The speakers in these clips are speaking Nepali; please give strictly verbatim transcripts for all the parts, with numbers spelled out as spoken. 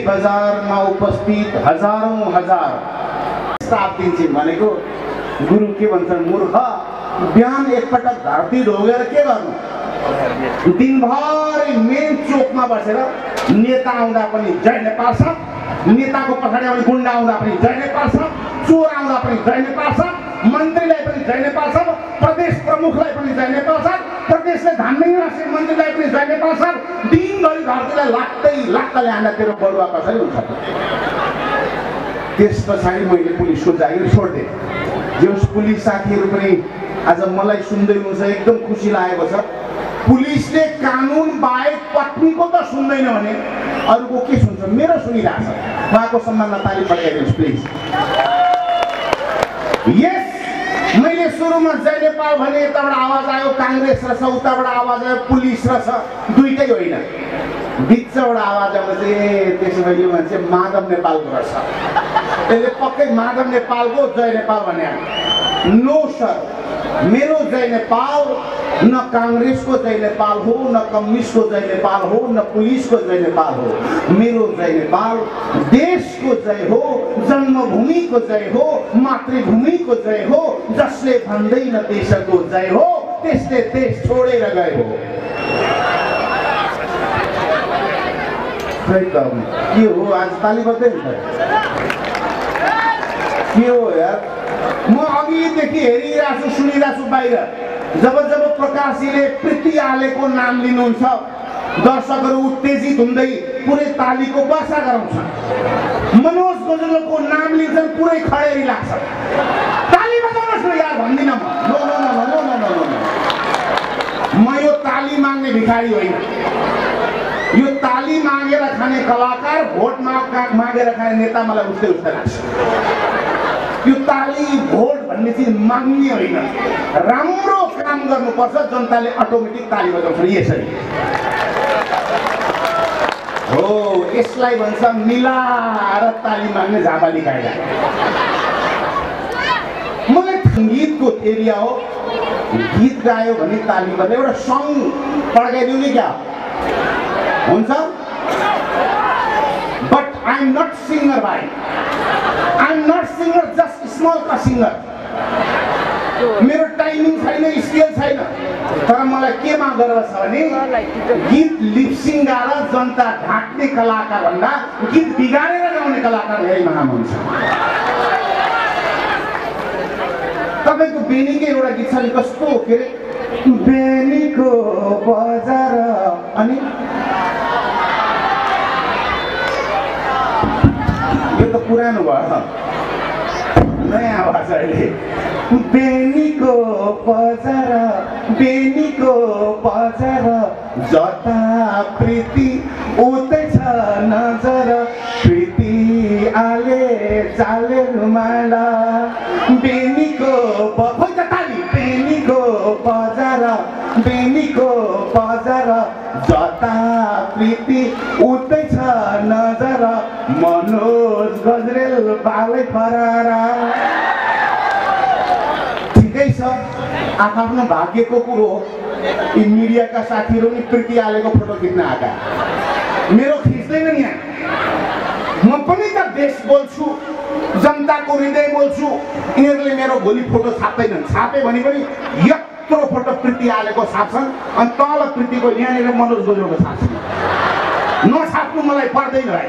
बजारमा उपस्थित हजारौं हजार स्टाफ दिन्छन् भनेको गुरु के भन्छन्, मूर्ख बिहान एकपटक धरती ढोगेर के गर्नु, दिनभरि मेन चोकमा बसेर नेता आउँदा पनि जय नेपाल साहब, नेताको पछाडि आउने गुन्डा आउँदा पनि जय नेपाल साहब, चोर आउँदा पनि जय नेपाल साहब, मन्त्रीलाई पनि जय नेपाल साहब, प्रदेश प्रमुखलाई पनि जय नेपाल साहब, प्रदेशले धान्ने राष्ट्रिय मन्त्रीलाई पनि जय नेपाल साहब, दिनभरि धरतीलाई लाग्दै लाग्दै ल्याँदा तेरो बढुवा कसरी हुन्छ। त्यस पछाडि मैले पुलिसको जागिर छोड्दिएँ। जस पुलिस साथीहरू पनि आज मलाई सुन्दै हुनुहुन्छ, एकदम खुसी लागेको छ। पुलिसले कानुन बाहेक पत्नीको त सुन्दैन भने अरूको के सुन्छ, मेरो सुनिरहेछ। उहाँको सम्मानमा ताली बजाइदिनुहोस् प्लिज। यस, मैले सुरुमा जय नेपाल भने यताबाट आवाज आयो काङ्ग्रेस रहेछ, उताबाट आवाज आयो पुलिस रहेछ, दुईटै होइन, बिचबाट आवाज आउँदा चाहिँ ए त्यसो भए यो मान्छे माधव नेपालको रहेछ, त्यसले पक्कै माधव नेपालको जय नेपाल भने। नो सर, मेरो जय नेपाल न कांग्रेसको जय नेपाल हो, न कम्युनिस्टको जय नेपाल हो, न पुलिसको जय नेपाल हो। मेरो जय नेपाल देशको जय हो, जन्मभूमिको जय हो, मातृभूमिको जय हो। जसले भन्दैन देशको जय हो त्यसले देश छोडेर गयो। खै त के हो, आज ताली बज्दै हुन्छ के हो यार। म अघिदेखि हेरिरहेको छु, सुनिरहेको छु बाहिर, जब जब प्रकाशीले प्रीति आलेको नाम लिनुहुन्छ दर्शकहरू उत्तेजित हुँदै पुरै तालीको वर्षा गराउँछ। मनोज गजलको नाम लिन्छन् पुरै खडेरी लाग्छ। ताली बजाउनुहोस् न यार भन्दिन म। No no no no no no no म यो ताली माग्ने भिखारी होइन। यो ताली मागेर खाने कलाकार, भोट माग मागेर खाने नेता मलाई उस्तै उस्तै लाग्छ। यो ताली भोट भन्ने चिज माग्ने होइन, राम्रो काम गर्नुपर्छ, जनताले अटोमेटिक ताली बजाउँछ। यसरी हो, यसलाई भन्छ मिलाएर ताली माग्ने झापाली कायदा। मलाई गीतको एरिया हो, गीत गायो भने ताली बजायो। एउटा सङ पड्काइदिउँ नि क्या हुन्छ। But I am not singer भाइ, I am not singer, just small का सिङ्गर। मेरो टाइमिङ छैन, स्केल छैन। तर मलाई केमा गर्व छ भने गीत लिपसिङ गाएर जनता ढाक्ने कलाकार भन्दा गीत बिगारेर गाउने कलाकार धेरै महान हुन्छ। तपाईँको बेनीकै एउटा गीत छ नि, कस्तो के अरे, बेनीको बजार, अनि यो त पुरानो भयो, नयाँ आवाज अहिले। बेनीको बजार, बेनीको बजार, जता प्रीति उतै छ नजर, प्रीति आले चाले रुमाला। बेनीको ताली, बेनीको बजार, बेनीको बजार, जता प्रीति उतै छ नजर, मनोज गजरेल बालै फरारा। ठिकै छ, आफ्नो भाग्यको कुरो हो। यी मिडियाका साथीहरू नि प्रीति आलेको फोटो खिच्न आएका, मेरो खिच्दैन नि। म पनि त देश बोल्छु, जनताको हृदय बोल्छु। यिनीहरूले मेरो भोलि फोटो छाप्दैनन्, छापे भने पनि यत्रो फोटो प्रीति आलेको छाप्छन्, अनि तल प्रीतिको यहाँनिर मनोज गजलको छाप्छन्। नछाप्नु मलाई पर्दैन भाइ।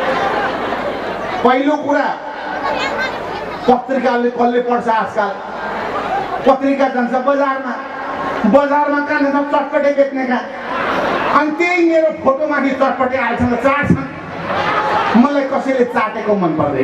पहिलो कुरा, पत्रिकाले कसले पढ्छ आजकल? पत्रिका जान्छ बजारमा, बजारमा कहाँ जान्छ चटपटे बेच्नेका, अनि त्यही मेरो फोटोमाथि चटपटे आएसँग चाट्छन्। मलाई कसैले चाटेको मन पर्दैन।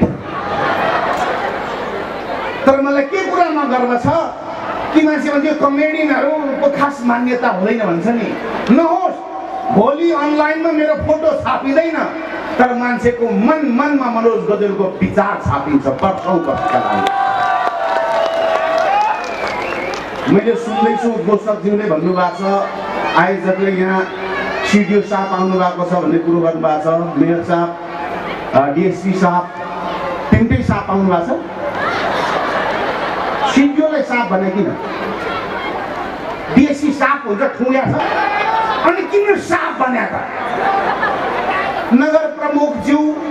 तर मलाई के कुरामा गर्व छ कि मान्छे भन्छ कमेडियनहरूको खास मान्यता हुँदैन भन्छ नि, नहोस्। भोलि अनलाइनमा मेरो फोटो छापिँदैन, तर मान्छेको मन मनमा मनोज गजलको विचार छापिन्छ वर्षौं वर्षका लागि। मैले सुन्दैछु दोस्तकज्यूले भन्नुभएको छ, आयोजकले यहाँ सिडिओ साहब आउनु भएको छ भन्ने कुरो गर्नुभएको छ, मेयर साहब, डिएसपी साहब, तिनटै साहब आउनु भएको छ। सिडिओलाई साहब भने किन? डिएसपी साहब हुन्छ, ठुङ्ग्या छ, अनि किन साहब भने त? नगर प्रमुख ज्यू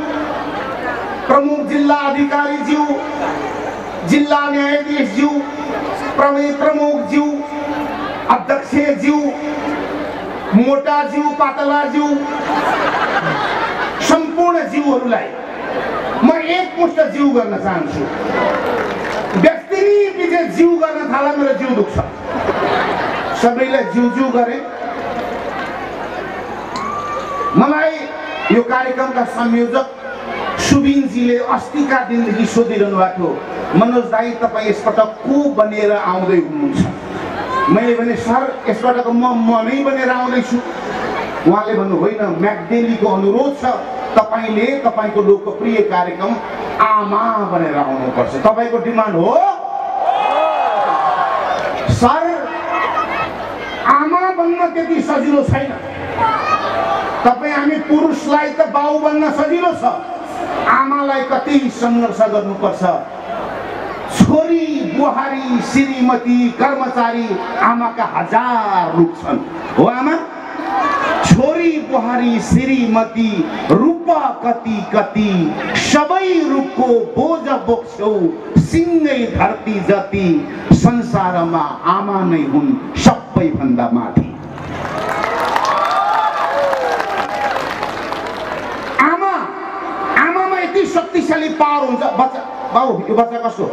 जिल्ला अधिकारीज्यू, जिल्ला न्यायाधीशज्यू, प्रमुखज्यू, अध्यक्षज्यू, मोटाज्यू, पातलाज्यू, सम्पूर्ण ज्यूहरूलाई म एकमुष्ट ज्यू गर्न चाहन्छु। व्यक्तिले पछि ज्यू गर्न थाला मेरो जिउ दुख्छ। सबैलाई ज्यू ज्यू गरे। मलाई यो कार्यक्रमका संयोजक सुबिनजीले अस्तिका दिनदेखि सोधिरहनु भएको थियो, मनोज दाई तपाईँ यसपटक को बनेर आउँदै हुनुहुन्छ? मैले भने सर यसपटक म म नै बनेर आउँदैछु। उहाँले भन्नु होइन, म्याकडेलीको अनुरोध छ तपाईँले तपाईँको लोकप्रिय कार्यक्रम आमा बनेर आउनुपर्छ। तपाईँको डिमान्ड हो सर? आमा बन्न त्यति सजिलो छैन। तपाईँ हामी पुरुषलाई त बाउ बन्न सजिलो छ, आमालाई कति सङ्घर्ष गर्नुपर्छ। छोरी, बुहारी, श्रीमती, कर्मचारी आमाका हजार रूप छन्। हो आमा? छोरी, बुहारी, श्रीमती, रूप कति कति, सबै रूपको बोझ बोक्छौ सिङ्गै धरती जति, संसारमा आमा नै हुन् सबैभन्दा माथि। आमा आमामा यति शक्तिशाली पावर हुन्छ। बच्चा बाउ यो बच्चा कस्तो?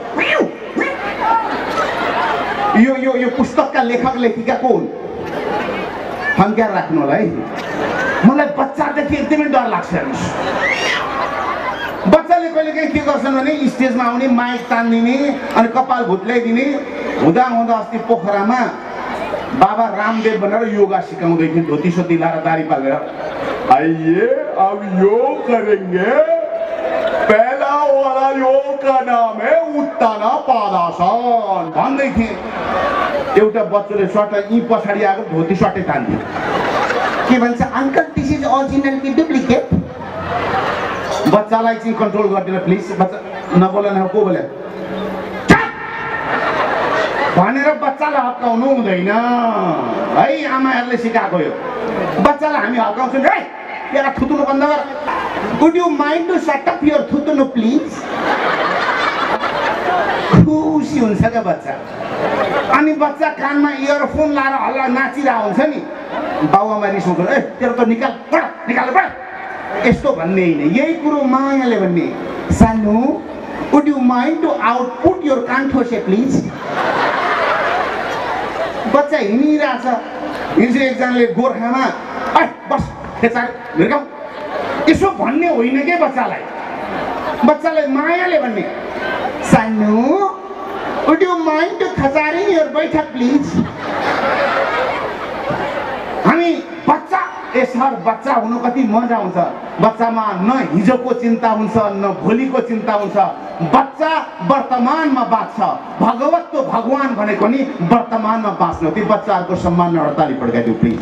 यो यो यो पुस्तकका लेखक लेखिका को हुन्? हङ्कार राख्नु होला है। मलाई बच्चादेखि एकदमै डर लाग्छ। बच्चाले कहिले काहीँ के गर्छन् भने स्टेजमा आउने, माइक तानिदिने अनि कपाल भुत्ल्याइदिने। हुँदा हुँदा अस्ति पोखरामा बाबा रामदेव भनेर योगा सिकाउँदै थिए, धोती सोती लाएर दारी पालेर। आइए अब योग करेंगे, पहला वाला योग का नाम है उत्ताना पादासन भन्दै थिए। एउटा बच्चाले सर्ट यी पछाडि आएको धोती सर्टै तान्थ्यो। के भन्छ अङ्कल, दिस इज ओरिजिनल कि डुप्लिकेट? बच्चालाई चाहिँ कन्ट्रोल गरिदिनु प्लिज। बच्चा नबोल न, को बोले भनेर बच्चालाई हप्काउनु हुँदैन है। आमाहरूले सिकाएको यो बच्चालाई हामी हप्काउँछौँ। है तेरा थुतुनु बन्द गर। Would you mind to shut up your थुतुनु प्लिज? खुसी हुन्छ क्या बच्चा। अनि बच्चा कानमा इयरफोन लाएर हल्ला नाचिरहेको हुन्छ नि, बाउआमा रिस उठ्छ, ए तेरो त निकाल पढ निकाल पढ, यस्तो भन्ने होइन। यही कुरो मायाले भन्ने, सानो would you mind to output your कान्ठोसे प्लिज? बच्चा हिँडिरहेछ, हिजो एकजनाले गोर्खामा ए बस खेचार हिर्काउ यसो भन्ने होइन के बच्चालाई। बच्चालाई मायाले भन्ने, सानो वुड यु माइन्ड टु खचारिङ योर बैठक प्लिज? हामी बच्चा यसहर बच्चा हुनु कति मजा हुन्छ। बच्चामा न हिजोको चिन्ता हुन्छ न भोलिको चिन्ता हुन्छ। बच्चा वर्तमानमा बाँच्छ। भगवत भगवान भनेको नि वर्तमानमा बाँच्नु। ती बच्चाहरूको सम्मान हडताली पड्काइदिउ प्लिज।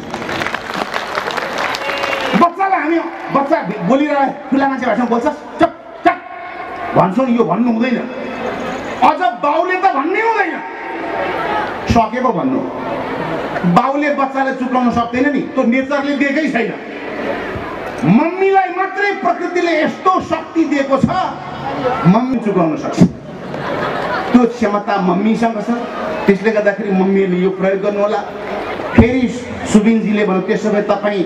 बच्चालाई हामी बच्चा बोलिरहे ठुला मान्छे भाषामा बोल्छ चप चप भन्छौँ, यो भन्नु हुँदैन। अझ बाउले त भन्नै हुँदैन, सकेको भन्नु। बाउले बच्चालाई चुकाउन सक्दैन नि, त्यो नेचरले दिएकै छैन। मम्मीलाई मात्रै प्रकृतिले यस्तो शक्ति दिएको छ, मम्मी चुकाउन सक्छ। त्यो क्षमता मम्मीसँग छ। त्यसले गर्दाखेरि मम्मीले यो प्रयोग गर्नु होला। फेरि सुबिनजीले भन्नु, त्यसो भए तपाईँ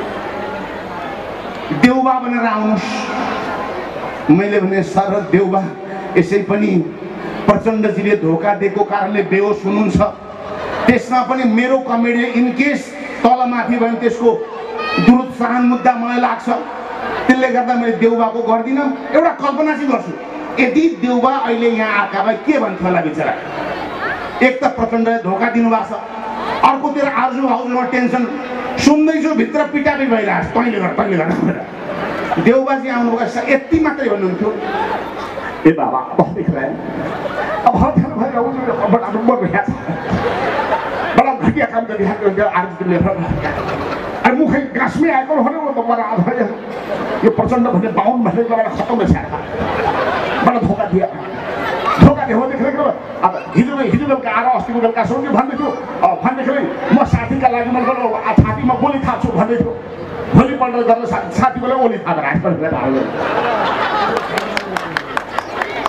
देउबा बनेर आउनुहोस्। मैले भने सर देउबा यसै पनि प्रचण्डजीले धोका दिएको कारणले बेहोस हुनुहुन्छ। त्यसमा पनि मेरो कमेडी इनकेस तलमाथि भयो भने त्यसको दुरुत्साहन मुद्दा मलाई लाग्छ। त्यसले गर्दा मैले देउबाको गर्दिनँ। एउटा कल्पना चाहिँ गर्छु, यदि देउबा अहिले यहाँ आएका भए के भन्थ्यो होला बिचरा। एक त प्रचण्डले धोका दिनुभएको छ, अर्कोतिर आजु हाउजमा टेन्सन सुन्दैछु, भित्र पिटापिट भइरहेको छ, तैँले गर तैँले गर। देउबाजी आउनुभएको यति मात्रै भन्नुहुन्थ्यो, ए बाबा बहुत दिख रहा है, अब बहुत ध्यान भएर आउनु, बडा नम्बर भइया छ, बडा घटिया काम गरिरहेको आज तिमीले। अनि मुखै गाँसमै आएको हो भने त मलाई आधा यो प्रचण्ड भन्ने बाहुन भन्ने बेला खतम भइसक्यो। बडा धोका दियो, धोका दियो भनेदेखि अब हिजो हिजो बेलुका आएर अस्तिको बेलुका सोध्यो भन्दै थियो। भन्दाखेरि म साथीका लागि मैले छातीमा गोली थाप्छु भन्दै थियो। भोलिपल्ट गरेर साथीकोलाई ओली थापेर हाँसपल्ट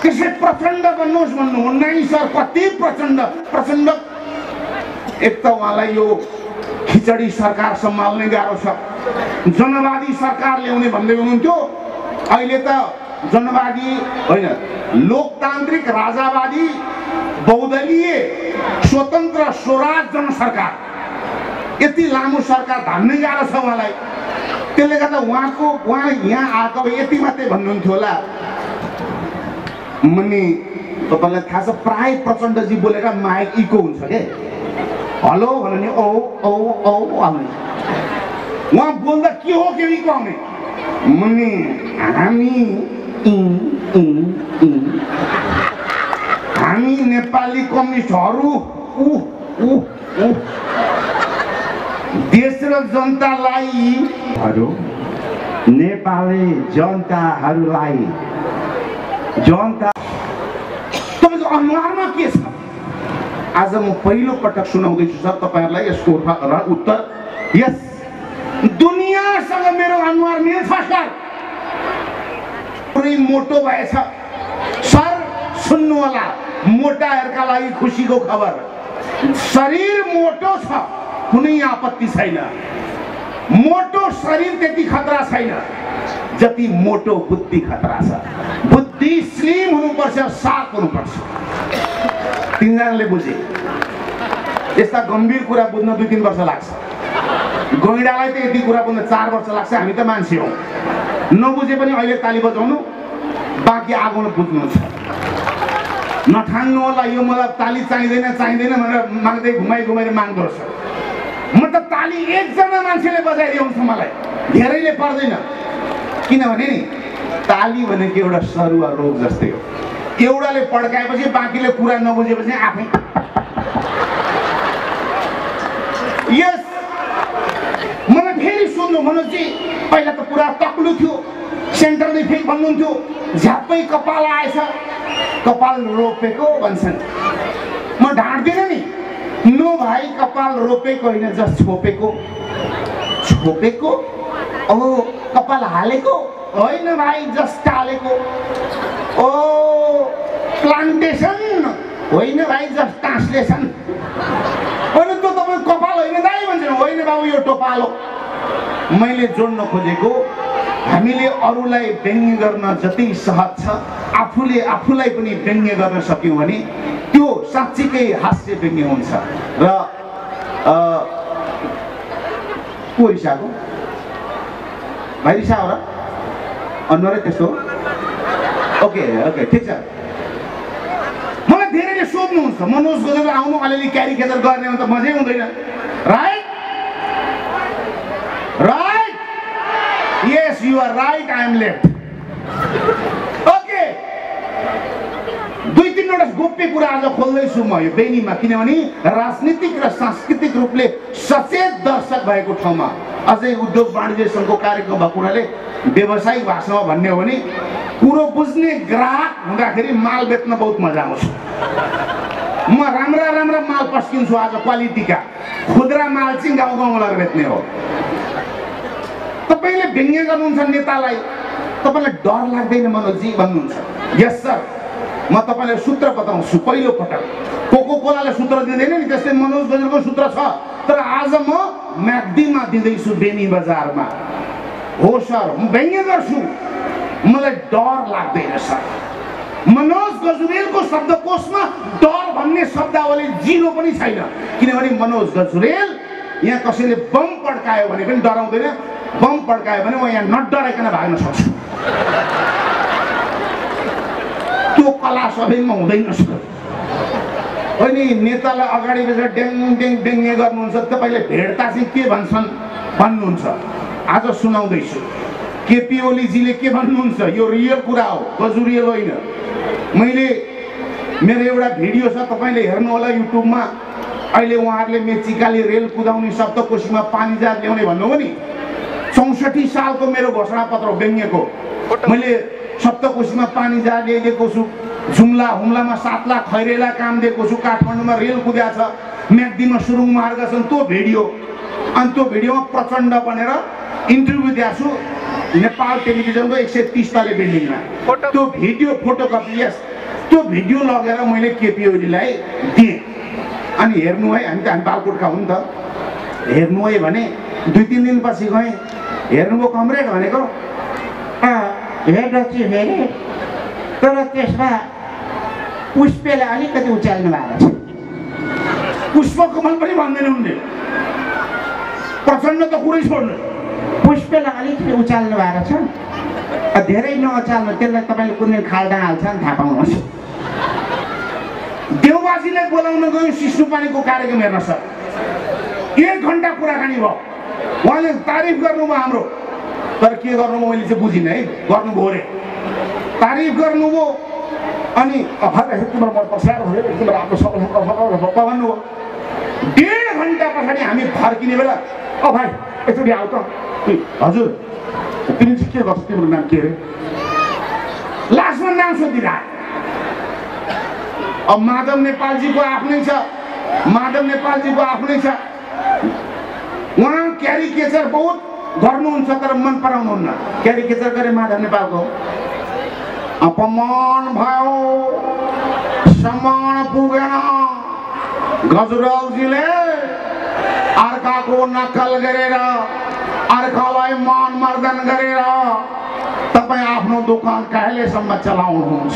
त्यसै प्रचण्ड बन्नुहोस् भन्नुहुन्न नि सर। कति प्रचण्ड प्रचण्ड। एक त उहाँलाई यो खिचडी सरकार सम्हाल्ने गाह्रो छ, जनवादी सरकार ल्याउने भन्दै हुनुहुन्थ्यो। अहिले त जनवादी होइन, लोकतान्त्रिक राजावादी बहुदलीय स्वतन्त्र स्वराज जनसरकार, यति लामो सरकार धान्नै गाह्रो छ उहाँलाई। त्यसले गर्दा उहाँको उहाँ यहाँ आएको यति मात्रै भन्नुहुन्थ्यो होला। अनि तपाईँलाई थाहा छ प्राय प्रचण्डजी बोलेर माइक इको हुन्छ के, हेलो भन्यो नि औ औ औ आउने, उहाँ बोल्दा के हो के इको आउने। मुनि हामी हामी नेपाली कम्युनिस्टहरू उ उ उ देश र जनतालाई नेपाली जनताहरूलाई जनता तपाईँको अनुहारमा के छ? आज म पहिलो पटक सुनाउँदैछु सर तपाईँहरूलाई यसको उत्तर। यस दुनियाँसँग मेरो अनुहार मिल्छ सर, पुरै मोटो भएछ सर। सुन्नु होला, मोटाहरूका लागि खुसीको खबर, शरीर मोटो छ कुनै आपत्ति छैन। मोटो शरीर त्यति खतरा छैन जति मोटो बुद्धि खतरा छ। बुद्धि स्लिम हुनुपर्छ, साफ हुनुपर्छ। तिनजनाले बुझे। यस्ता गम्भीर कुरा बुझ्न दुई तिन वर्ष लाग्छ, गैँडालाई त यति कुरा बुझ्न चार वर्ष लाग्छ। हामी त मान्छे हौ, नबुझे पनि अहिले ताली बजाउनु, बाँकी आगो बुझ्नुहुन्छ। नठान्नु होला यो मलाई ताली चाहिँदैन चाहिँदैन भनेर माग्दै घुमाइ घुमाएर माग्दो रहेछ। म त ताली एकजना मान्छेले बजाइदिन्छ मलाई, धेरैले पर्दैन। किनभने नि ताली भनेको एउटा सरुवा रोग जस्तै हो, एउटाले पड्काएपछि बाँकीले कुरा नबुझेपछि आफै। यस मलाई फेरि सोध्नु मनोजी, पहिला त पुरा तक्लु थियो, सेन्टरले फेरि भन्नुहुन्थ्यो झ्याप्पै कपाल आएछ, कपाल रोपेको भन्छन्। म ढाँट्दिनँ नि, नो भाइ कपाल रोपेको होइन, जस्ट छोपेको। छोपेको ओ कपाल हालेको होइन भाइ, जस्ट टालेको। ओ प्लान्टेसन होइन भाइ, जस्ट ट्रान्सलेसन। होइन त तपाईँ कपाल होइन दाइ भन्छ, होइन बाबु यो टोपाल हो। मैले जोड्न खोजेको हामीले अरूलाई व्यङ्ग्य गर्न जति सहज छ, आफूले आफूलाई पनि व्यङ्ग्य गर्न सक्यौँ भने त्यो साँच्चीकै हास्य व्यङ्ग्य हुन्छ। र को रिसाको भाइ रिसा हो र अनुहारै त्यस्तो? ओके ओके ठिक छ। मलाई धेरैले सोध्नुहुन्छ मनोज गजल आउनु अलिअलि क्यारिकेचर गर्ने भने त मजै हुँदैन, right right yes you are right, I am left. Okay, दुई तिनवटा गोप्य कुरा आज खोल्दैछु म यो बेनीमा, किनभने राजनीतिक र सांस्कृतिक रूपले सचेत दर्शक भएको ठाउँमा अझै उद्योग वाणिज्य सङ्घको कार्यक्रम भएको हुनाले व्यवसायिक भाषामा भन्ने हो भने कुरो बुझ्ने ग्राहक हुँदाखेरि माल बेच्न बहुत मजा आउँछ। म राम्रा राम्रा माल पस्किन्छु आज, क्वालिटीका खुद्रा माल चाहिँ गाउँ गाउँमा लगेर बेच्ने हो। तपाईँले व्यङ्ग्य गर्नुहुन्छ नेतालाई, तपाईँलाई डर लाग्दैन मनोजी भन्नुहुन्छ। यस सर, म तपाईँलाई सूत्र बताउँछु। पहिलो पटक कोको कोलाले सूत्र दिँदैन नि, त्यस्तै मनोज गजलको सूत्र छ, तर आज म म्याग्दीमा दिँदैछु बेनी बजारमा। हो सर, म व्यङ्ग्य गर्छु, मलाई डर लाग्दैन सर। मनोज गजुरेलको शब्दकोशमा डर भन्ने शब्दावली जिरो पनि छैन, किनभने मनोज गजुरेल यहाँ कसैले बम पड्कायो भने पनि डराउँदैन, बम पड्कायो भने म यहाँ नडराइकन भाग्न सक्छु। त्यो कला सबैमा हुँदैन सर। अनि नेतालाई अगाडि बसेर ड्याङ ड्याङ व्यङ्ग्य गर्नुहुन्छ, तपाईँले भेट्दा चाहिँ के भन्छन् भन्नुहुन्छ। आज सुनाउँदैछु केपी ओलीजीले के भन्नुहुन्छ, यो रियल कुरा हो, गजुरियल होइन। मैले मेरो एउटा भिडियो छ, तपाईँले हेर्नु होला युट्युबमा। अहिले उहाँहरूले मेचिकाले रेल कुदाउने सप्तकोशीमा पानी जहाज ल्याउने भन्नुभयो नि, चौसठी सालको मेरो घोषणा पत्र व्यङ्ग्यको। मैले सप्तकोशीमा पानी जहाज ल्याइदिएको छु, जुम्ला हुम्लामा सात लाख खैरेला काम दिएको छु, काठमाडौँमा रेल कुद्या छ, म्याग्दीमा सुरुङ मार्ग छन्, त्यो भिडियो। अनि त्यो भिडियोमा प्रचण्ड बनेर इन्टरभ्यू दिएको छु नेपाल टेलिभिजनको एक सय तिस तले बिल्डिङमा। त्यो भिडियो फोटोकपी, यस त्यो भिडियो लगेर मैले केपी ओलीलाई दिएँ। अनि हेर्नु है, हामी त हामी बालकोटका हुन् त, हेर्नु है भने दुई तिन दिनपछि गएँ, हेर्नुभयो कमरेड भनेको, हेर्दा चाहिँ हेरेँ, तर त्यसमा पुष्पले अलिकति उचाल्नु भएको छ। पुष्पकमल पनि भन्दैन उनले, प्रचण्ड त कुरै छोड्नु, पुष्पलाई अलिकति उचाल्नु भएको छ, धेरै नअचाल्नु, त्यसलाई तपाईँले कुनै खाल्डा हाल्छ नि थाहा पाउनुहोस्। देवबाजीलाई बोलाउन गयो सिस्नुपानीको कार्यक्रम हेर्न सर, एक घन्टा कुराकानी भयो, उहाँले तारिफ गर्नुभयो हाम्रो, तर के गर्नुभयो मैले चाहिँ बुझिनँ है, गर्नुभयो अरे तारिफ गर्नुभयो अनि तिम्रो मन पर्छ तिम्रो आफ्नो सबैलाई भन्नुभयो। डेढ घन्टा पछाडि हामी फर्किने बेला, ओ भाइ एकचोटि आऊ त, हजुर तिमी चाहिँ के गर्छ, तिम्रो नाम के अरे, लास्टमा नाम सोधिरह। अब माधव नेपालजीको आफ्नै छ, माधव नेपालजीको आफ्नै छ, उहाँ क्यारिकेचर बहुत गर्नुहुन्छ तर मन पराउनुहुन्न। क्यारिकेचर गरे माधव नेपालको, अपमान भयो, सम्मान पुगेन, गजरालजीले अर्काको नक्कल गरेर अर्कालाई मान मर्दन गरेर तपाईँ आफ्नो दोकान कहिलेसम्म चलाउनुहुन्छ?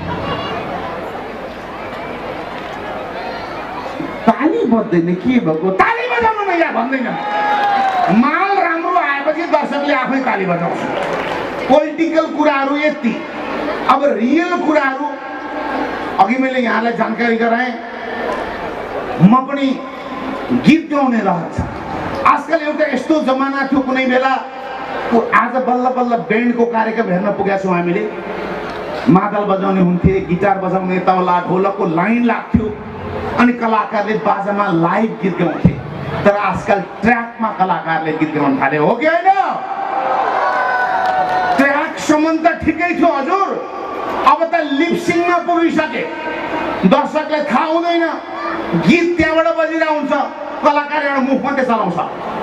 ताली बज्दैन के भएको, ताली बजाउनु न यहाँ भन्दैन, माल राम्रो आएपछि दर्शकले आफै ताली बजाउँछ। पोलिटिकल कुराहरू यति, अब रियल कुराहरू अघि मैले यहाँलाई जानकारी गराएँ, म पनि गीत गाउने रहन्छ। आजकल एउटा यस्तो जमाना थियो, कुनै बेला आज बल्ल बल्ल ब्यान्डको कार्यक्रम हेर्न पुगेका छौँ हामीले, मादल बजाउने हुन्थे, गिटार बजाउने, तबला ढोलकको लाइन लाग्थ्यो अनि कलाकारले बाजामा लाइभ गीत गाउँथे। तर आजकल ट्र्याकमा कलाकारले गीत गाउन थाले, हो कि होइन? ट्र्याकसम्म त ठिकै थियो हजुर, अब त लिपसिङमा पुगिसके, दर्शकलाई थाहा हुँदैन, गीत त्यहाँबाट बजिरहेको हुन्छ, कलाकार एउटा मुख मात्रै चलाउँछ।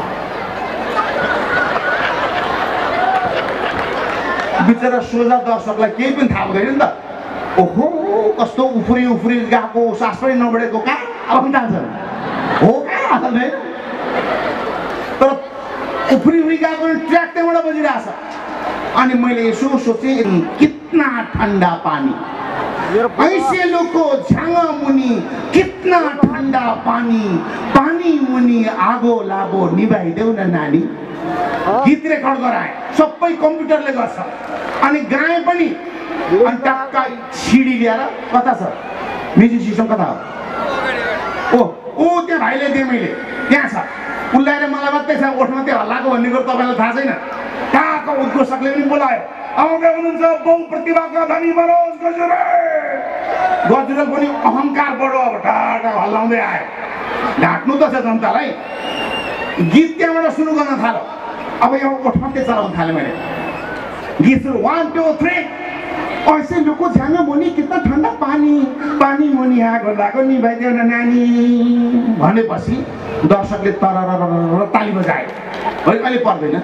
बिचरा सोझा दर्शकलाई केही पनि थाहा हुँदैन नि त, ओहो कस्तो उफ्री उफ्री गएको, सास पनि नबढेको, कहाँ अब पनि जान्छ हो कहाँ हाल्दैन, तर उफ्री उफ्री गएको ट्र्याक त्यहाँबाट बजिरहेछ। अनि मैले यसो सोचेँ, कितना ठन्डा पानी, ऐसेलो को झांगा मुनि, कितना ठन्डा पानी, पानी मुनि आगो लाबो निभाइदेऊ न नानी। गीत रेकर्ड गराए, सबै कम्प्युटरले गर्छ, अनि गाए पनि, अनि टक्क सिडी ल्याएर, कता छ म्युजिक सिस्टम कता हो, ओ ओ त्यो भाइले दिएँ मैले, त्यहाँ छ, उल्लाएर मलाई मात्रै छ, ओठमा त्यो हल्लाको भन्ने कुरो तपाईँलाई थाहा छैन। कहाँको उद्घोषकले पनि बोलायो, आउँदै हुनुहुन्छ बहु प्रतिभाका धनी मनोज गजुरेल। गजुरेल पनि अहङ्कार बढो, अब टाटा हल्लाउँदै आयो, ढाक्नु त छ जनतालाई। गीत त्यहाँबाट सुरु गर्न थाल्यो, अब यो ओठ मात्रै चलाउन थालेँ मैले, गीत सुरु, वान टू थ्री, ऐसे लुको झ्याङ मुनि कितना ठन्डा पानी, पानी मुनि आगो लागो निभाइदेऊ न नानी भनेपछि दर्शकले तररर ताली बजाए, अहिले पर्दैन।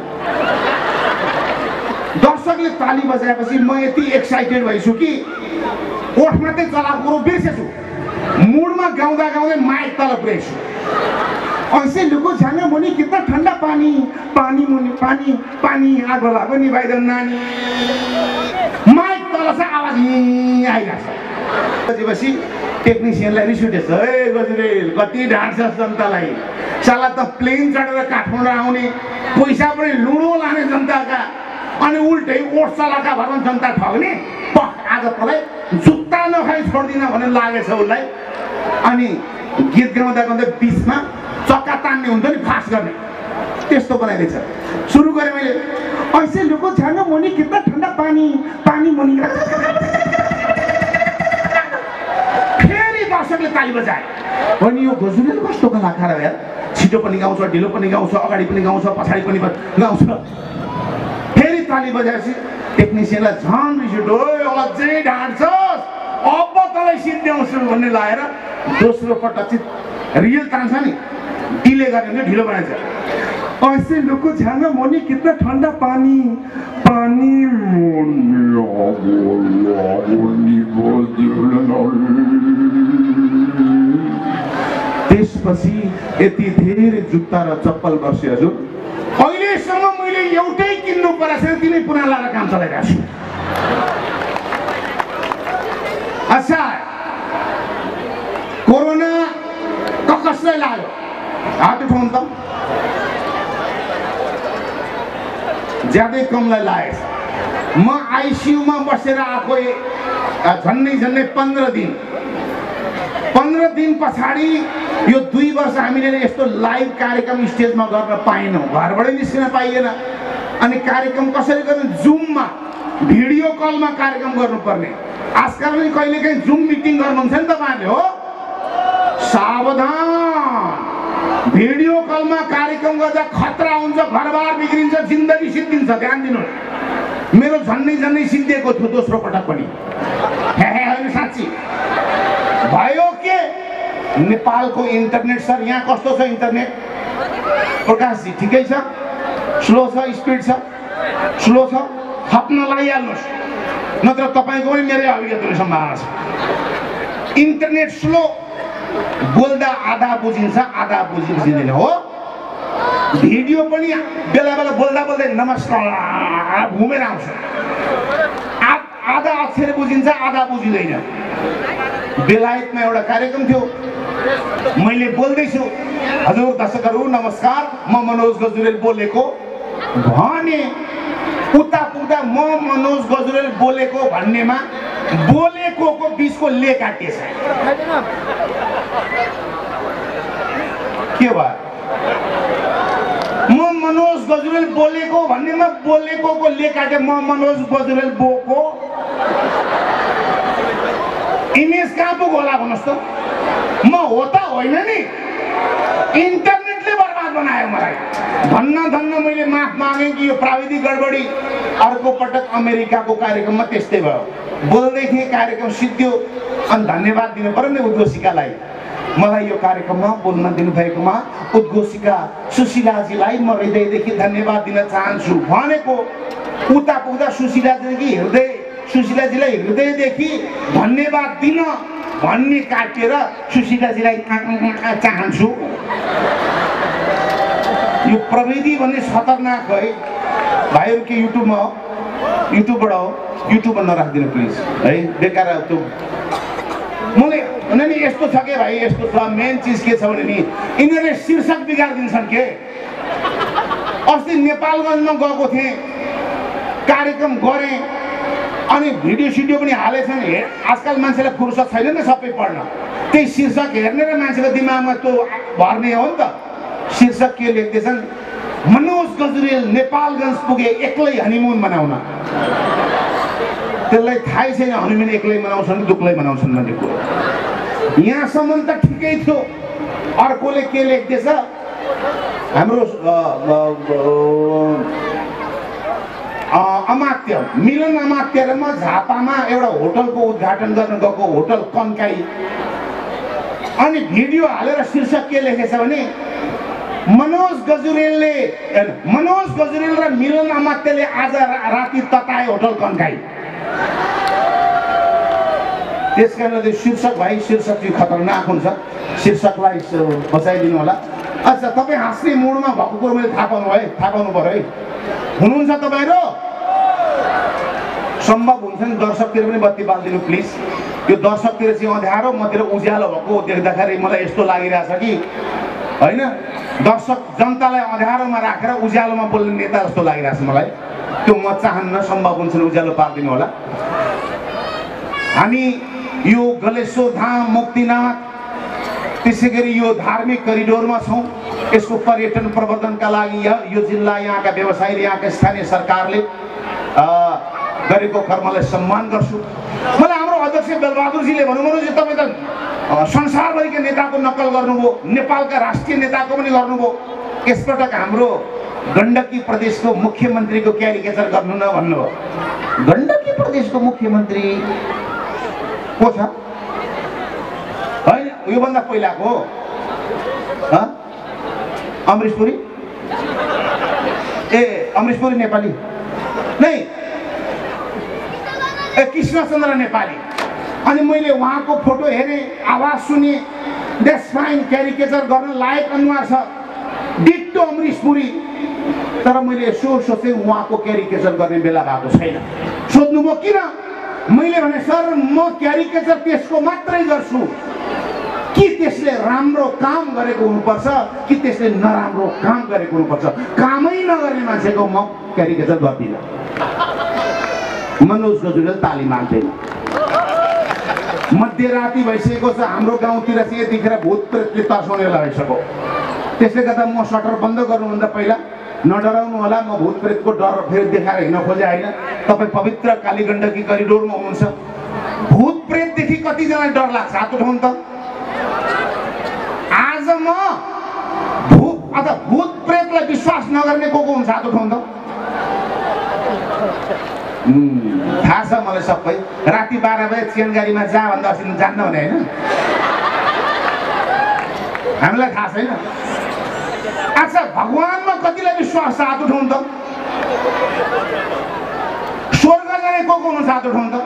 दर्शकले ताली बजाएपछि म यति एक्साइटेड भइछु कि ओठ मात्रै चलाएको कुरो बिर्सेछु, मुडमा गाउँदा गाउँदै माइक तल पुर्याइछु। ऐसे लुको झ्याङ मुनि कितना ठन्डा पानी, पानी मुनि पानी पानी आगो लागो निभाइदेऊ नानी, माइक तल चाहिँ आवाज आइरहेछ। बजेपछि टेक्निसियनलाई रिस उठेछ, ए गजुरेल कति ढाँट्छस् जनतालाई, साला त प्लेन चढेर काठमाडौँ आउने, पैसा पनि लुडो लाने जनताका, अनि उल्टै ओठ चलाका भएर जनता ठग्ने, आज तँलाई जुत्ता नखाइ छोड्दिन भन्ने लागेछ उसलाई। अनि गीत गाउँदा गाउँदै बिचमा चक्का तान्ने हुन्छ नि, फास्ट गर्ने, त्यस्तो बनाइदिएछ। सुरु गरेँ मैले, ऐसे लुको झ्याङ मुनि कितना ठन्डा पानी, पानी मुनि, फेरि दर्शकले ताली बजाए। अनि यो गजुरेल कस्तो कलाकार हो यार, छिटो पनि गाउँछ, ढिलो पनि गाउँछ, अगाडि पनि गाउँछ, पछाडि पनि गाउँछ। फेरि ताली बजाएपछि टेक्निसियनलाई झन् रिस उठ्यो, ओए अझै ढाँट्छस्, अब तँलाई सिद्ध्याउँछु भन्ने लागेर दोस्रो पटक चाहिँ रियल तान्छ नि, डिले गर्ने भने ढिलो बनाइन्छ। ऐसे लुको झ्याङ मुनि कितना ठन्डा पानी, पानी मुनि आगो लागो निभाइदेऊ न त्यसपछि यति धेरै जुत्ता र चप्पल बस्यो हजुर। अहिलेसम्म मैले एउटै किन्नु परेको छैन, तिनै पुनः लाएर काम चलाइरहेको छु। अच्छा, कोरोना कसलाई लाग्यो? हात उठाउनु त। ज्यादै कमलाई लागेछ। म आइसियुमा बसेर आएको झन्डै झन्डै पन्ध्र दिन पन्ध्र दिन पछाडि यो दुई वर्ष हामीले यस्तो लाइभ कार्यक्रम स्टेजमा गर्न पाएनौँ, घरबाटै निस्किन पाइएन। अनि कार्यक्रम कसरी गर्ने? जुममा, भिडियो कलमा कार्यक्रम गर्नुपर्ने। आजकल पनि कहिलेकाहीँ जुम मिटिङ गर्नुहुन्छ नि तपाईँहरूले, हो सावधान। भिडियो कलमा कार्यक्रम गर्दा खतरा हुन्छ, घरबार बिग्रिन्छ, जिन्दगी सिद्धिन्छ। ध्यान दिनु। मेरो झन्डै झन्डै सिद्धिएको थियो दोस्रो पटक पनि। हे हे होइन, साँच्ची भयो के? नेपालको इन्टरनेट सर, यहाँ कस्तो छ इन्टरनेट? प्रकाशजी ठिकै छ? स्लो छ? स्पिड छ? स्लो छ? थप्न लगाइहाल्नुहोस्, नत्र तपाईँको पनि मेरै अभिज्ञता हुने सम्भावना छ। इन्टरनेट स्लो, बोल्दा आधा बुझिन्छ, आधा बुझि बुझिँदैन, हो। भिडियो पनि बेला बेला बोल्दा बोल्दै नमस्कार घुमेर आउँछ। आधा अक्षर बुझिन्छ, आधा बुझिँदैन। बेलायतमा एउटा कार्यक्रम थियो, मैले बोल्दैछु, हजुर दर्शकहरू नमस्कार, म मनोज गजुरेल बोलेको भने उता पुग्दा म मनोज गजुरेल बोलेको भन्नेमा बोलेको को बिचको ले काटिएछ। के भयो? म मनोज गजुरेल बोलेको भन्नेमा बोलेको को ले काटे, म मनोज गजुरेल बोको। इमेज कहाँ पुग्यो होला भन्नुहोस् त? म हो त होइन नि, इन्टरनेटले बर्बाद बनायो मलाई। धन्न धन्न मैले माफ मागे कि यो प्राविधिक गडबडी। अर्को पटक अमेरिकाको कार्यक्रममा त्यस्तै भयो, बोल्दै थिएँ, कार्यक्रम सिद्धियो। अनि धन्यवाद दिनु पर्यो नि उद्घोषिकालाई, मलाई यो कार्यक्रममा बोल्न दिनुभएकोमा उद्घोषिका सुशीलाजीलाई म हृदयदेखि धन्यवाद दिन चाहन्छु भनेको। उता पुग्दा सुशीलाजीदेखि हृदय सुशीलाजीलाई हृदयदेखि धन्यवाद दिन भन्ने काटेर सुशीलाजीलाई चाहन्छु। यो प्रविधि भन्ने खतरनाक है भाइहरू। के युट्युबमा हो? युट्युबबाट हो? युट्युबमा नराखिदिनु प्लिज है, बेकार त्यो। मलाई होइन नि, यस्तो छ के भाइ, यस्तो छ। मेन चिज के छ भने नि, यिनीहरूले शीर्षक बिगारिदिन्छन् के। अस्ति नेपालगञ्जमा गएको थिएँ, कार्यक्रम गरेँ, अनि भिडियो सिडियो पनि हालेछन्। हे आजकल मान्छेलाई फुर्सद छैन नि सबै पढ्न, त्यही शीर्षक हेर्ने र मान्छेको दिमागमा त्यो भर्ने हो नि त। शीर्षक के लेख्दैछन्? मनोज गजुरेल नेपालगञ्ज पुगे एक्लै हनिमुन मनाउन। त्यसलाई थाहै छैन हनिमुन एक्लै मनाउँछन् दुक्लै मनाउँछन् भन्ने कुरो। यहाँसम्म त ठिकै थियो। अर्कोले के लेख्दैछ? हाम्रो अमात्य मिलन अमात्यमा झापामा एउटा होटलको उद्घाटन गर्न गएको, होटल कन्काई। अनि भिडियो हालेर शीर्षक के लेखेछ भने मनोज गजुरेलले मनोज गजुरेल र मिलन अमात्यले आज राति तताए होटल कन्काई। त्यस कारणले शीर्षक भाइ, शीर्षक चाहिँ खतरनाक हुन्छ, शीर्षकलाई बचाइदिनु होला। अच्छा, तपाईँ हाँस्ने मुडमा भएको कुरो मैले थाहा पाउनु है, थाहा पाउनु पर्यो है। हुनुहुन्छ तपाईँहरू? सम्भव हुन्छ नि दर्शकतिर पनि बत्ती बालिदिनु प्लिज। यो दर्शकतिर चाहिँ अँध्यारो, मतिर उज्यालो भएको देख्दाखेरि मलाई यस्तो लागिरहेछ कि होइन, दर्शक जनतालाई अँध्यारोमा राखेर उज्यालोमा बोल्ने नेता जस्तो लागिरहेछ मलाई। त्यो म चाहन्न। सम्भव हुन्छ नि उज्यालो पारिदिनु होला। हामी यो गलेश्वर धाम, मुक्तिनाथ, त्यसै गरी यो धार्मिक करिडोरमा छौँ। यसको पर्यटन प्रवर्धनका लागि यो जिल्ला, यहाँका व्यवसायीले, यहाँका स्थानीय सरकारले गरेको कर्मलाई सम्मान गर्छु। मलाई हाम्रो अध्यक्ष बेलबहादुरजीले भन्नुभयो कि तपाईँ त संसारभरिका नेताको नक्कल गर्नुभयो, नेपालका राष्ट्रिय नेताको पनि गर्नुभयो, यसपटक हाम्रो गण्डकी प्रदेशको मुख्यमन्त्रीको क्यारिकेचर गर्नु न भन्नुभयो। गण्डकी प्रदेशको मुख्यमन्त्री को छ? होइन, योभन्दा पहिलाको हो अमरीश पुरी। ए अमरीश पुरी नेपाली नै, ए कृष्णचन्द्र नेपाली। अनि मैले उहाँको फोटो हेरेँ, आवाज सुने, द्याट्स फाइन, क्यारिकेचर गर्न लायक अनुहार छ, डिट्टो अमरीश पुरी। तर मैले यसो सोचेँ उहाँको क्यारिकेचर गर्ने बेला भएको छैन। सोध्नुभयो किन? मैले भने सर म क्यारिकेचर त्यसको मात्रै गर्छु कि त्यसले राम्रो काम गरेको हुनुपर्छ कि त्यसले नराम्रो काम गरेको हुनुपर्छ। कामै नगर्ने मान्छेको म क्यारिकेचर गर्दिनँ। मनोज गजुरेल ताली माग्दैन। मध्यराति भइसकेको छ, हाम्रो गाउँतिर चाहिँ यतिखेर भूत प्रेतले तर्साउने लगाइसक्यो। त्यसले गर्दा म सटर बन्द गर्नुभन्दा पहिला नडराउनु होला, म भूत प्रेतको डर फेरि देखाएर हिँड्न खोजे होइन। तपाईँ पवित्र कालीगण्डकी करिडोरमा हुनुहुन्छ, भूत प्रेतदेखि कतिजना डर लाग्छ? हात उठाउनु त। आज म भूत अथवा भूत प्रेतलाई विश्वास नगर्ने को को हुन्छ? हात उठाउनु त। थाहा छ मलाई सबै। राति बाह्र बजे चेन गाडीमा जा भन्दा अस्ति जान्न भने होइन, हामीलाई थाहा छैन। अच्छा, भगवानमा कतिलाई विश्वास छ? हात उठाउनु त। स्वर्ग जाने को को हुनुहुन्छ? हात उठाउनु त।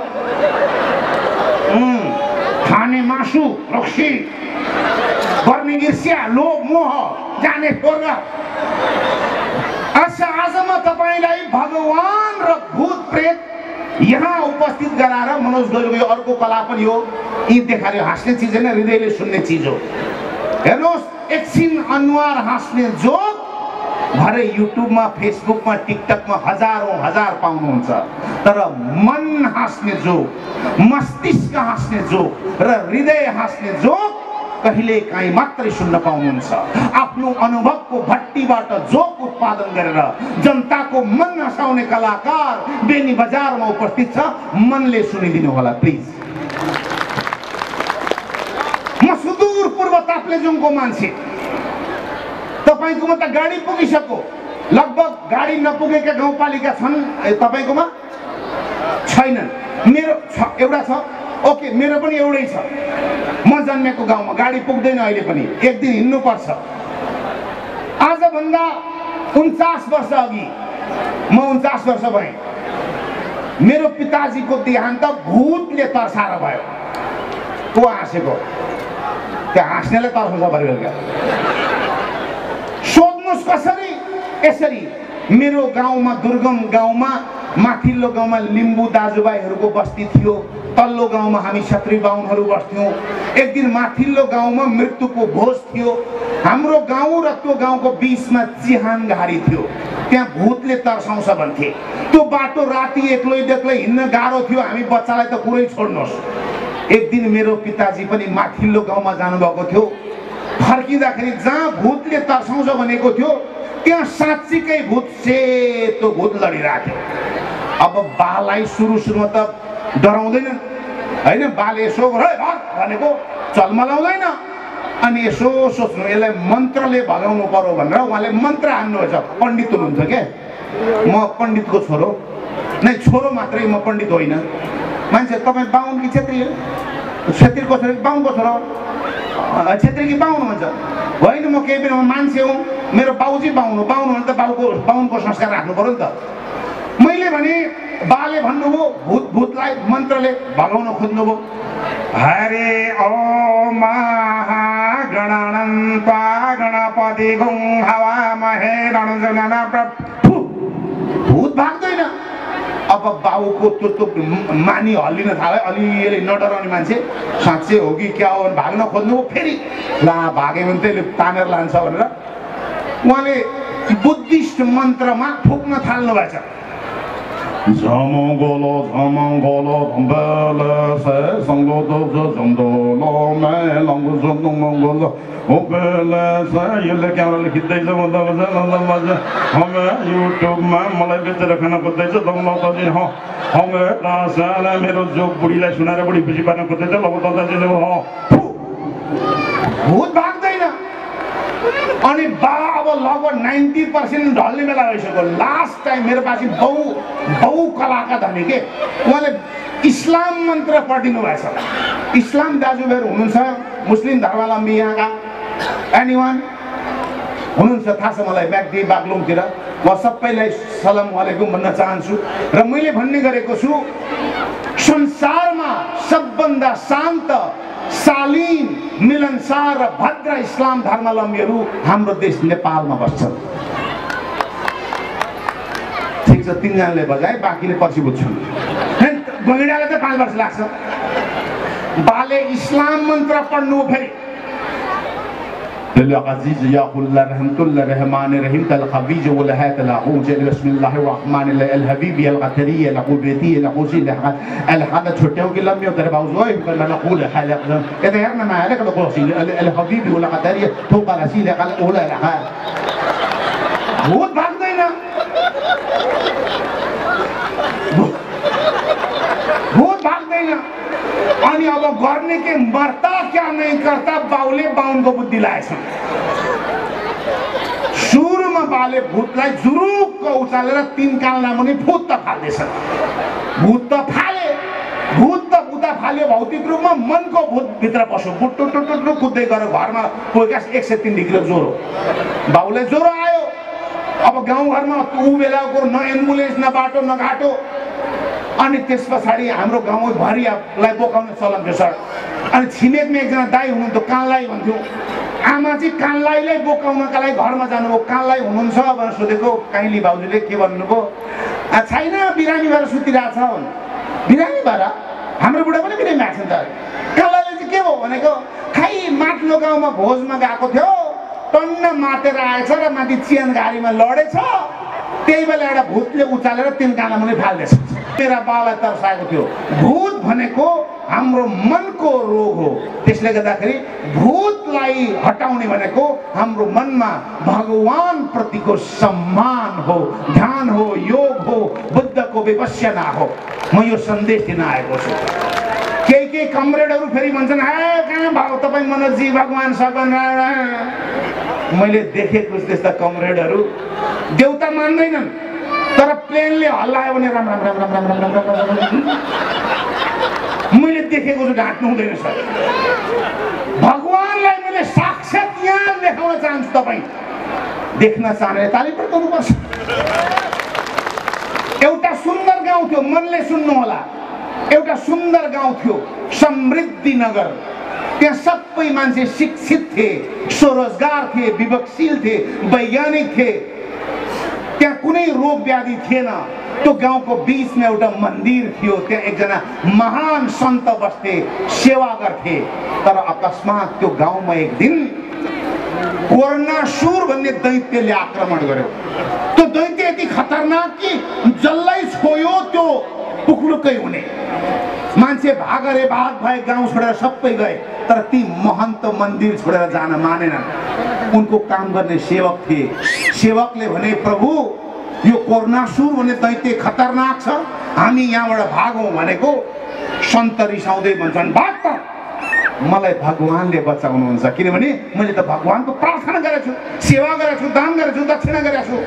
खाने मासु, रक्सी, गर्ने ईर्ष्या, लोभ, मोह, जाने स्वर्ग। अच्छा, आज म तपाईलाई भगवान र भूत प्रेत यहाँ उपस्थित गराएर मनोज गजुरेलको अर्को कला पनि हो, यी देखाएर हाँस्ने चिज होइन, हृदयले सुन्ने चिज हो। हेर्नुहोस्, एकछिन अनुहार हाँस्ने जोक भरे युट्युबमा, फेसबुकमा, टिकटकमा हजारौं हजार पाउनुहुन्छ। तर मन हाँस्ने जोक, मस्तिष्क हाँस्ने जोक र हृदय हाँस्ने जोक कहिले काहीँ मात्रै सुन्न पाउनुहुन्छ। आफ्नो अनुभवको भट्टीबाट जोक उत्पादन गरेर जनताको मन हँसाउने कलाकार बेनी बजारमा उपस्थित छ। मनले सुनिदिनु होला प्लिज। म सुदूर पूर्व ताप्लेजुङको मान्छे, तपाईकोमा त गाडी पुगिसक्यो। लगभग गाडी नपुगेका गाउँपालिका छन् तपाईकोमा? छैनन्। मेरो एउटा छ। ओके, मेरो पनि एउटै छ। म जन्मेको गाउँमा गाडी पुग्दैन अहिले पनि, एक दिन हिँड्नु पर्छ। आजभन्दा उन्चास वर्ष अघि म उन्चास वर्ष भएँ। मेरो पिताजीको देहान्त भूतले तर्साएर भयो। को हाँसेको? त्यो हाँस्नेले तर्साउँछ भरे बेलुका। सोध्नुहोस् कसरी? यसरी मेरो गाउँमा, दुर्गम गाउँमा, माथिल्लो गाउँमा लिम्बू दाजुभाइहरूको बस्ती थियो, तल्लो गाउँमा हामी क्षत्रिय बाहुनहरू बस्थ्यौँ। एक दिन माथिल्लो गाउँमा मृत्युको भोज थियो। हाम्रो गाउँ र त्यो गाउँको बिचमा चिहान घारी थियो, त्यहाँ भूतले तर्साउँछ भन्थे। त्यो बाटो राति एक्लै बेक्लै हिँड्न गाह्रो थियो, हामी बच्चालाई त कुरै छोड्नुहोस्। एक दिन मेरो पिताजी पनि माथिल्लो गाउँमा जानुभएको थियो। फर्किँदाखेरि जहाँ भूतले तर्साउँछ भनेको थियो त्यहाँ साँच्चीकै भूत, सेतो भूत लडिरहेको थियो। अब बालाई सुरु सुरुमा त डराउँदैन होइन, बाले यसो भनेको चलमलाउँदैन। अनि यसो सोच्नु यसलाई मन्त्रले भगाउनु पर्यो भनेर उहाँले मन्त्र हान्नुभएछ। पण्डित हुनुहुन्छ क्या, म पण्डितको छोरो नै, छोरो मात्रै, म पण्डित होइन। मान्छे तपाईँ बाहुन कि छेत्री हो? छेत्रीको छोरो, बाहुनको छोरो, छेत्री कि बाहुन भन्छ? होइन, म केही पनि मान्छे हुँ, मेरो बाउजी बाहुन हो। बाहुन भने त बाउको बाहुनको संस्कार राख्नु पर्यो नि त। मैले भने बाले भन्नुभयो भूत भूतलाई मन्त्रले भगाउन खोज्नुभयो। हरे ओम महागणानन्ता गणपति गुं हवामहे रणजनना प्रभु। भूत भाग्दैन। अब बाउको त्यो त्यो मानी हल्लिन थाल्यो, अलिअलि नडराउने मान्छे, साँच्चै हो कि क्या हो भने भाग्न खोज्नुभयो। फेरि ला भाग्यो भने त्यसले तानेर लान्छ भनेर उहाँले बुद्धिस्ट मन्त्रमा फुक्न थाल्नु भएछ। झमङ्गलो झमङ्गलो धम्बले से सङ्गोदो झम्दोलो मे लङ्गो झम्दोङ्गलो ओबेले से यसले क्यामेराले खिच्दैछ म त मजा हमे युट्युबमा मलाई बेचेर खान खोज्दैछ दङ्गलो त ह हमे दासाले मेरो जोक बुढीलाई सुनाएर बुढी खुसी पार्न खोज्दैछ। ल दादाजीले ह भूत भाग्दैन। अनि बा अब लगभग नाइन्टी पर्सेन्ट ढल्ने बेला भइसक्यो। लास्ट टाइम मेरो पछि बहु बहु कलाका धनी के उहाँले इस्लाम मन्त्र पढिदिनु भएछ। इस्लाम दाजुभाइहरू हुनुहुन्छ, मुस्लिम धर्मावलम्बी यहाँका एनीवान हुनुहुन्छ? थाहा छ मलाई, म्याग्दी बागलुङतिर। म सबैलाई सलाम वालेकुम भन्न चाहन्छु। र मैले भन्ने गरेको छु, संसारमा सबभन्दा शान्त शालीन मिलनसार र भद्र इस्लाम धर्मावलम्बीहरू हाम्रो देश नेपालमा बस्छन्। ठिक छ, तिनजनाले बजाए, बाँकीले पछि बुझ्छन्। गैँडाले त पाँच वर्ष लाग्छ। बाले इस्लाम मन्त्र पढ्नु फेरि العزيز يا قل رحمت الله الرحمن الرحيم الخبيج ولا تلاقوج بسم الله الرحمن الحبيب القتري القبيتي القوسي الحد छोटेও के लम्बे उधर बाउजोय मैं नقول حالك كده يعني ما عليك القوسي الحبيب ولا قتري فوق رسيل قال ولا لا भूत भाग्दैन भूत भाग्दैन अनि अब गर्ने के मर्ता क्या नहीं करता बाउले बाउनको बुद्धि लाएछ। सुरुमा बाले भूतलाई जुरुक्क उचालेर तीन कानलाई पनि भूत त फाल्दैछ। भूत त फाले, भूत त बुदा फाल्यो भौतिक रूपमा, मनको भूत भित्र पस्यो, बुट्टु टुटु कुद्दै गएर घरमा पुगेका एक सय तीन डिग्री ज्वरो। बाउले ज्वरो आयो, अब गाउँघरमा ऊ बेलाको न एम्बुलेन्स न बाटो न घाटो, अनि त्यस पछाडि हाम्रो गाउँभरिलाई बोकाउने चलन थियो सर। अनि छिमेकमा एकजना दाई हुनुहुन्थ्यो, कानलाई भन्थ्यो, आमा चाहिँ कानलाईलाई बोकाउनका लागि घरमा जानुभयो। कानलाई हुनुहुन्छ भनेर सोधेको, काइली भाउजूले के भन्नुभयो, छैन बिरामी भएर सुतिरहेछ। बिरामी भएर हाम्रो बुढा पनि बिरामी भएको छ नि त। कानलाईले चाहिँ के भयो भनेको, खै माथिल्लो गाउँमा भोजमा गएको थियो, टन्न मातेर आएछ र माथि चियान गाडीमा लडेछ। त्यही बेला एउटा भूतले उचालेर तीन कानलाई पनि फाल्दैछ। मेरा बालाई तर्साएको थियो। भूत भनेको हाम्रो मनको रोग हो। त्यसले गर्दाखेरि भूतलाई हटाउने भनेको हाम्रो मनमा भगवान प्रतिको सम्मान हो, ध्यान हो, योग हो, बुद्धको विपश्यना हो। म यो सन्देश दिन आएको छु। केही केही कमरेडहरू फेरि भन्छन्, हे कहाँ भाउ तपाईँ मनोजी भगवान सगन। मैले देखेको त्यस्ता कमरेडहरू देउता मान्दैनन्, तर प्लेनले हल्लायो भने राम राम राम राम राम राम राम राम। मैले देखेको छु, ढाँट्नु हुँदैन सर। भगवानलाई मैले साक्षात यहाँ देखाउन चाहन्छु। तपाईँ देख्न चाहने ताली पड्काउनुपर्छ। एउटा सुन्दर गाउँ थियो, मनले सुन्नु होला। एउटा सुन्दर गाउँ थियो, समृद्धि नगर। त्यहाँ सबै मान्छे शिक्षित थिए, स्वरोजगार थिए, विवेकशील थिए, वैज्ञानिक थिए। त्यहाँ कुनै रोग व्याधि थिएन। त्यो गाउँको बीचमा एउटा मन्दिर थियो, त्यहाँ एकजना महान सन्त बस्थे, सेवा गर्थे। तर अकस्मात त्यो गाउँमा एक दिन कोर्नासुर भन्ने दैत्यले आक्रमण गर्यो। त्यो दैत्य यति खतरनाक कि जसलाई छोयो त्यो पुक्लुकै हुने। मान्छे भागरे भाग भए, गाउँ छोडेर सबै गए। तर ती महन्त मन्दिर छोडेर जान मानेनन्। उनको काम गर्ने सेवक थिए। सेवकले भने, प्रभु यो कोर्नासुर भन्ने दैत्य खतरनाक छ, हामी यहाँबाट भागौँ भनेको। सन्त रिसाउँदै भन्छन्, भाग त, मलाई भगवानले बचाउनुहुन्छ। किनभने मैले त भगवानको प्रार्थना गरेको छु, सेवा गरेको छु, दान गरेको छु, दक्षिणा गरेको छु।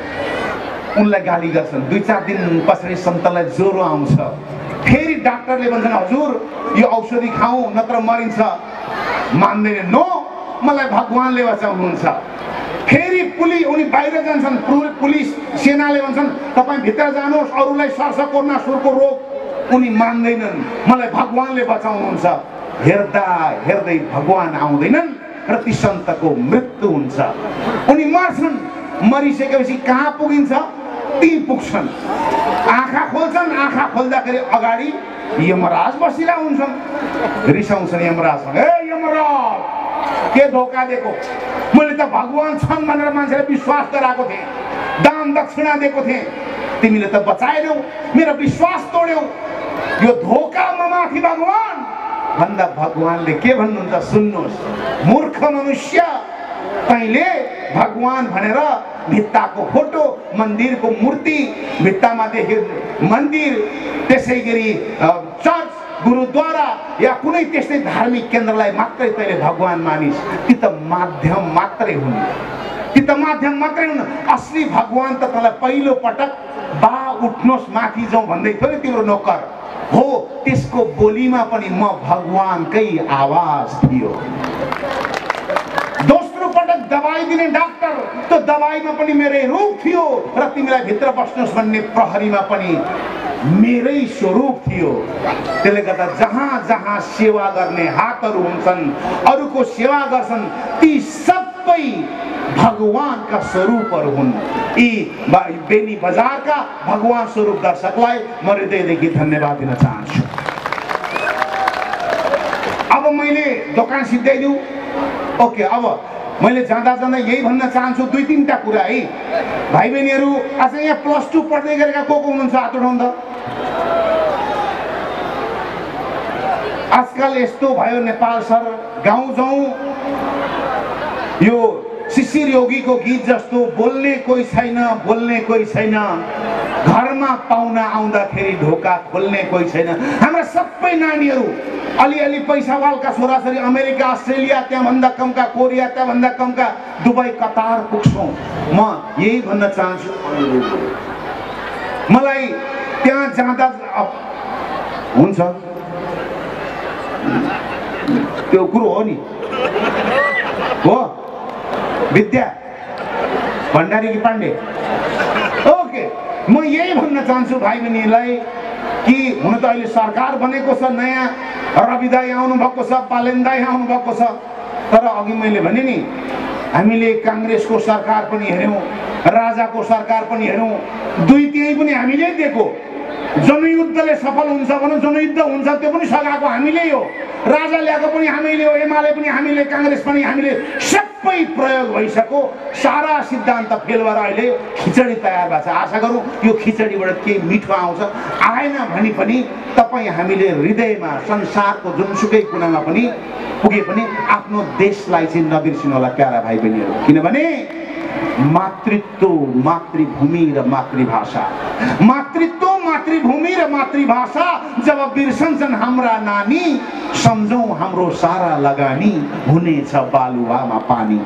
उनलाई गाली गर्छन्। दुई चार दिन पछाडि सन्तलाई ज्वरो आउँछ। फेरि डाक्टरले भन्छन्, हजुर यो औषधि खाऊ नत्र मरिन्छ। मान्दैन, नो, मलाई भगवानले बचाउनुहुन्छ। फेरि पुलिस उनी बाहिर जान्छन्, पुलिस सेनाले भन्छन् तपाईँ भित्र जानुहोस्, अरूलाई सर्छ कोर्नासुरको रोग। उनी मान्दैनन्, मलाई भगवानले बचाउनुहुन्छ। हेर्दा हेर्दै भगवान आउँदैनन् र ती सन्तको मृत्यु हुन्छ। उनी मर्छन्। मरिसकेपछि कहाँ पुगिन्छ? ती पुग्छन्। आँखा खोल्छन्। आँखा खोल्दाखेरि अगाडि यमराज बसिरहेका हुन्छन्। रिसाउँछन् यमराजसँग, ए यमराज, के धोका दिएको? मैले त भगवान छन् भनेर मान्छेलाई विश्वास गराएको थिएँ, दान दक्षिणा दिएको थिएँ। तिमीले त बचाएनौ, मेरो विश्वास तोड्यौ। यो धोका ममाथि भगवान भन्दा भगवानले के भन्नुहुन्छ सुन्नुहोस्। मूर्ख मनुष्य, तैँले भगवान भनेर भित्ताको फोटो, मन्दिरको मूर्ति, भित्तामा देखे मन्दिर, त्यसै गरी चर्च, गुरुद्वारा या कुनै त्यस्तै धार्मिक केन्द्रलाई मात्रै तैँले भगवान मानिस। ती त माध्यम मात्रै हुन्। ती त माध्यम मात्रै हुन्। असली भगवान त तँलाई पहिलो पटक बा उठ्नुहोस् माथि जाउँ भन्दै थियो नि तिम्रो नोकर हो। त्यसको बोलीमा पनि म भगवानकै आवाज थियो। दोस्रो पटक पटक दबाई दिने डाक्टर, त्यो दबाईमा पनि मेरै रूप थियो र तिमीलाई भित्र बस्नुहोस् भन्ने प्रहरीमा पनि मेरै स्वरूप थियो। त्यसले गर्दा जहाँ जहाँ सेवा गर्ने हातहरू हुन्छन्, अरूको सेवा गर्छन्, ती सबै भगवानका स्वरूपहरू हुन्। यी बेनी बजारका भगवान स्वरूप दर्शकलाई म हृदयदेखि धन्यवाद दिन चाहन्छु। अब मैले दोकान सिद्ध्याइदिउँ। ओके, अब मैले जाँदा जाँदा यही भन्न चाहन्छु दुई तीनटा कुरा है। भाइ बहिनीहरू, आज यहाँ प्लस टू पढ्दै गरेका को को हुनुहुन्छ हात उठाउनु त। आजकल यस्तो भयो नेपाल सर, गाउँ जाउँ यो शिशिर योगीको गीत जस्तो बोल्ने कोही छैन, बोल्ने कोही छैन, घरमा पाहुना आउँदाखेरि ढोका खोल्ने कोही छैन। हाम्रा सबै नानीहरू अलिअलि पैसावालका छोराछोरी अमेरिका, अस्ट्रेलिया, त्यहाँभन्दा कमका कोरिया, त्यहाँभन्दा कमका दुबई, कतार पुग्छौँ। म यही भन्न चाहन्छु, मलाई त्यहाँ जाँदा हुन्छ त्यो कुरो हो नि, हो विद्या भण्डारी कि पाण्डे। ओके, म यही भन्न चाहन्छु भाइ बहिनीलाई कि हुन त अहिले सरकार बनेको छ, नयाँ रवि दाई आउनु भएको छ, पालेन दाई आउनु भएको छ, तर अघि मैले भने नि हामीले काङ्ग्रेसको सरकार पनि हेऱ्यौँ, राजाको सरकार पनि हेऱ्यौँ, दुई त्यही पनि हामीले दिएको। जनयुद्धले सफल हुन्छ भने जनयुद्ध हुन्छ, त्यो पनि सघाएको हामीले हो, राजा ल्याएको पनि हामीले हो, एमाले पनि हामीले, काङ्ग्रेस पनि हामीले, सबै प्रयोग भइसक्यो। सारा सिद्धान्त फेल भएर अहिले खिचडी तयार भएको छ। आशा गरौँ यो खिचडीबाट केही मिठो आउँछ। आएन भने पनि तपाईँ हामीले हृदयमा संसारको जुनसुकै कुनामा पनि पुगे पनि आफ्नो देशलाई चाहिँ नबिर्सिनु होला प्यारा भाइ बहिनीहरू। किनभने मातृत्व, मातृभूमि र मातृभाषा, मातृत्व, मातृभूमि र मातृभाषा जब बिर्सन्छन् हाम्रा नानी, सम्झौँ हाम्रो सारा लगानी, हुनेछ बालुवामा पानी।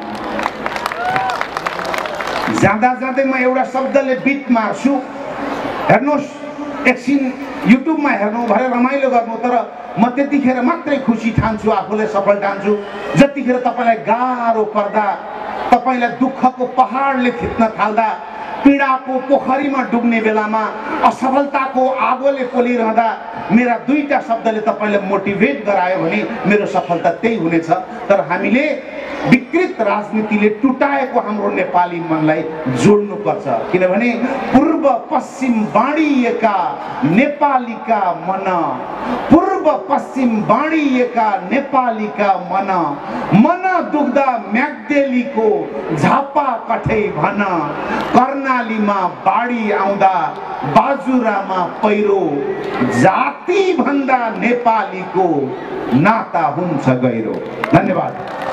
जाँदा जाँदै म एउटा शब्दले बिट मार्छु। हेर्नुहोस्, एकछिन युट्युबमा हेर्नु भरे रमाइलो गर्नु, तर म त्यतिखेर मात्रै खुसी ठान्छु, आफूलाई सफल ठान्छु जतिखेर तपाईँलाई गाह्रो पर्दा, तपाईँलाई दुःखको पहाडले थिच्न थाल्दा, पीडाको पोखरीमा डुब्ने बेलामा, असफलताको आगोले पोलिरहँदा मेरा दुईटा शब्दले तपाईँलाई मोटिभेट गरायो भने मेरो सफलता त्यही हुनेछ। तर हामीले विकृत राजनीतिले टुटाएको हाम्रो नेपाली मनलाई जोड्नुपर्छ। किनभने पूर्व पश्चिम बाँडिएका नेपालीका मन, पूर्व पश्चिम बाँडिएका नेपालीका मन, मन दुख्दा म्याग्देलीको झापा कठै भन, कर्णालीमा बाढी आउँदा बाजुरामा पहिरो, जाति भन्दा नेपालीको नाता हुन्छ गहिरो। धन्यवाद।